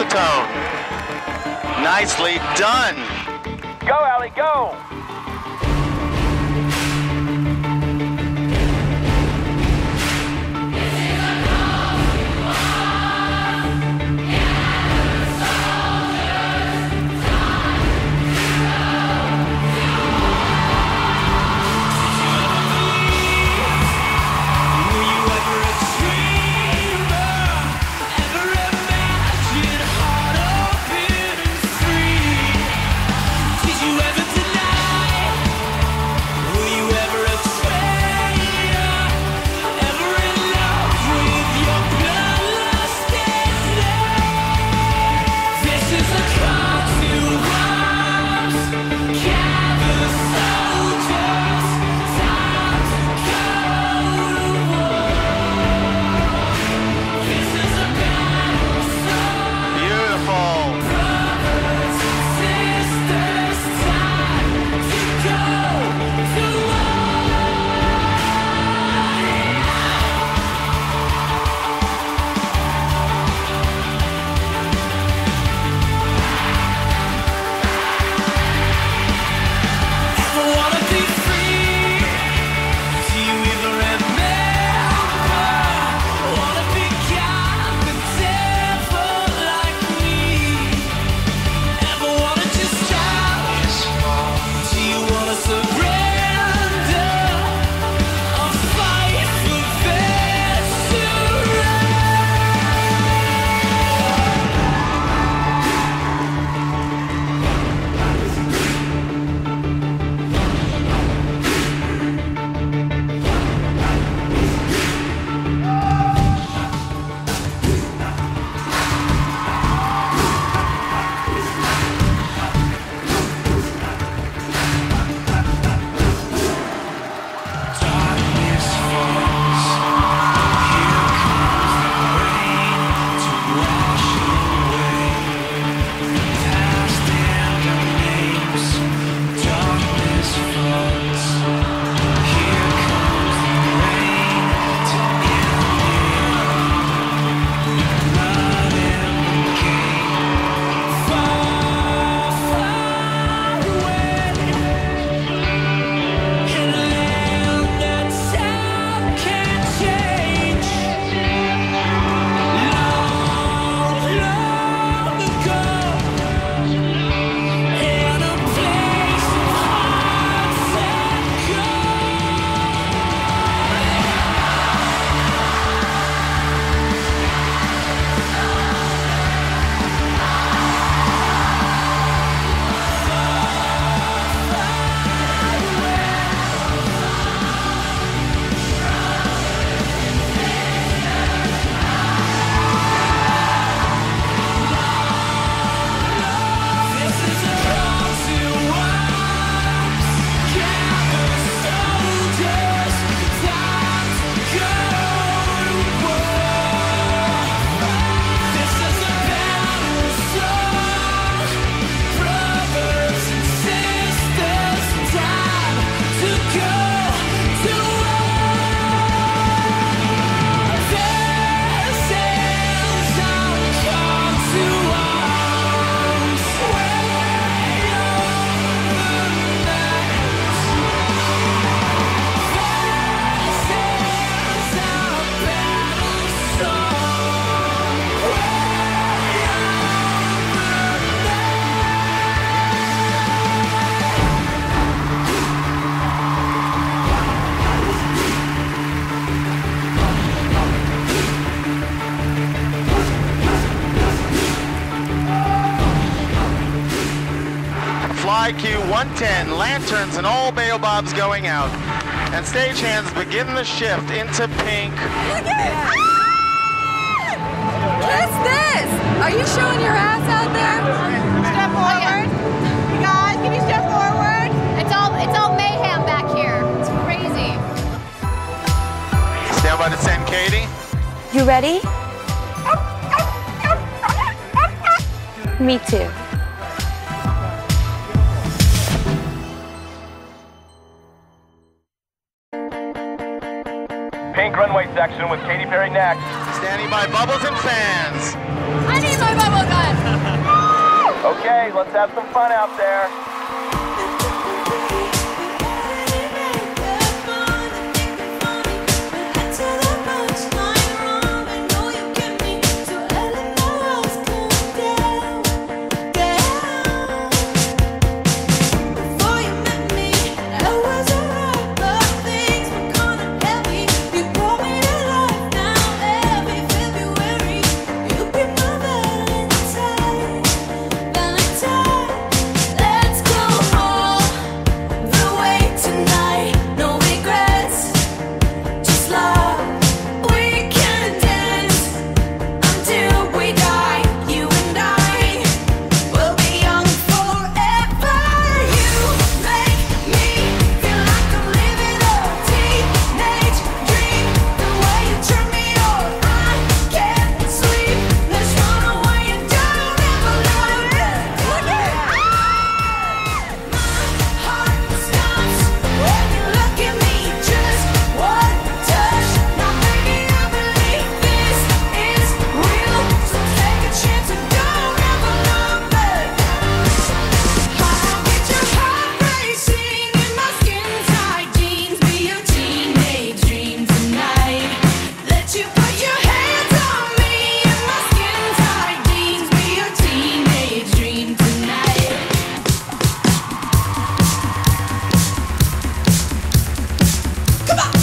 tone. Nicely done. Go, Allie, go! IQ 110, lanterns and all baobabs going out. And stagehands begin the shift into pink. Look at it! Ah! What's this? Are you showing your ass out there? Step forward. You guys, can you step forward? It's all mayhem back here. It's crazy. Stand by to send Katie. You ready? Me too. Pink runway section with Katy Perry next. Standing by bubbles and fans. I need my bubble gun. Okay, let's have some fun out there. Let's go all the way tonight. No regrets, just love. We can dance until we die. You and I will be young forever. You make me feel like I'm living a teenage dream. The way you turn me on, I can't sleep. Let's run away and don't ever love it. My heart stops when you look at me. Just one touch, now baby I believe this is real. So take a chance and don't ever love it. I'll get your heart racing in my skin tight jeans. Be your teenage dream tonight. Let you put your hands on me in my skin tight jeans. Be your teenage dream tonight. Come on.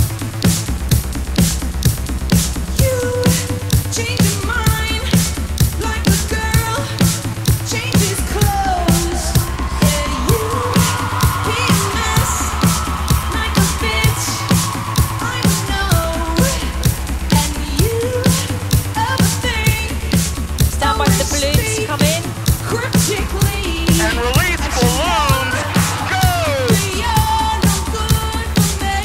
You change your mind like a girl changes clothes. Yeah, you be a mess like a bitch. I know, and you overthink. Stand by for the balloons to come in. Cryptically. And release balloons. Go! You're no good for me.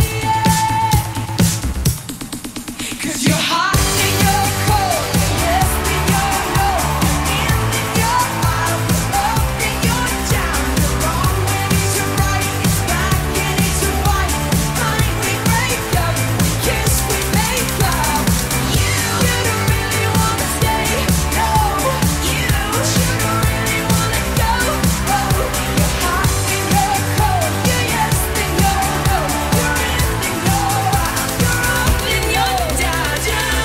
'Cause you're hot and you're cold. Yes, and you're no. In and you're out. Up and you're down. You're wrong when it's your right. It's back and it's your right. Fine, we break up. We kiss, we make love. You don't really wanna stay. No, you should really wanna go. Oh, you're hot and you're cold. You're yes and you're no. You're in and you're out. You're up and you're down, down.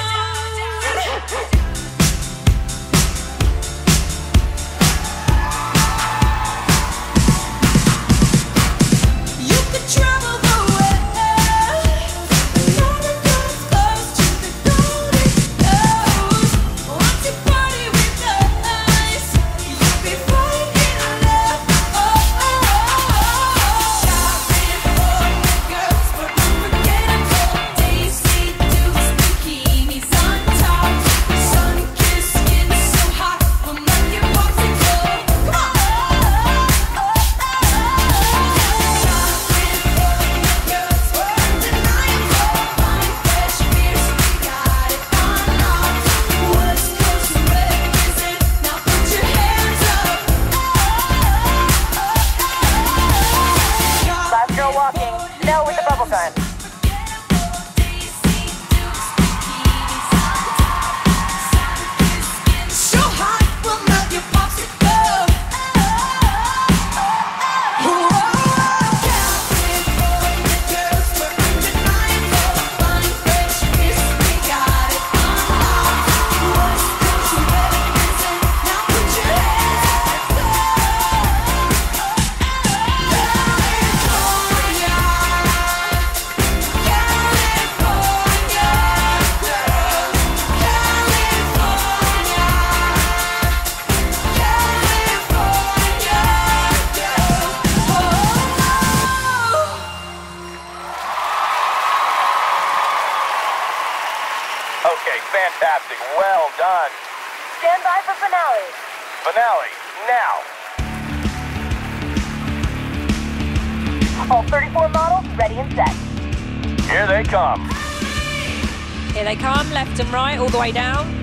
You could travel the world, never comes close to the golden coast. Once you party with us, you'll be falling in love. Shopping for the girls, but unforgettable. Daisy Dukes, bikinis on top. Sun-kissed skin so hot, we'll make it popsicle. Come on. Shopping for the girls, we're undeniable. Fine, fresh beers, we got it on lock. West Coast represent, now put your hands up. Last girl walking. No with the bubble time. So hot, we'll melt your popsicle. Shopping for the girls, we're undeniable. Fine, fresh beers, we got it on lock. West Coast represent, now put your hands up. Okay, fantastic. Well done. Stand by for finale. Finale, now. All 34 models ready and set. Here they come. Here they come, left and right, all the way down.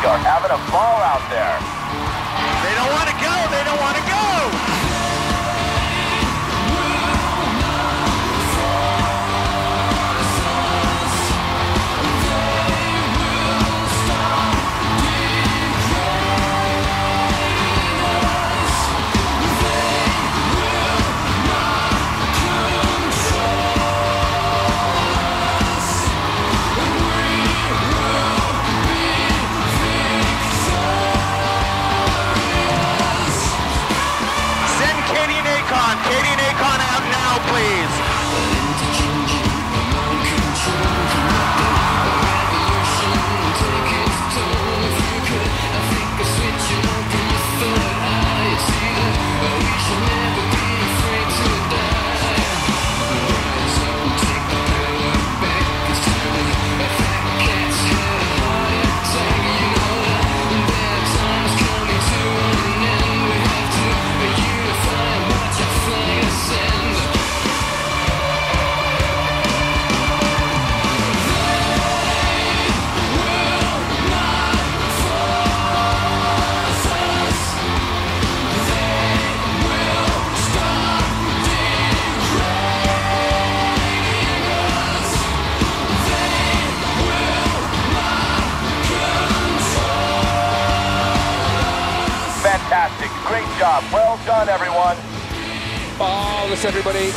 are having a ball out there. They don't want to go. They don't want to go. Katie Nacon out now, please. Fantastic. Great job. Well done, everyone. Flawless, everybody.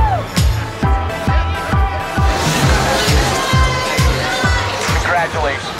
Congratulations.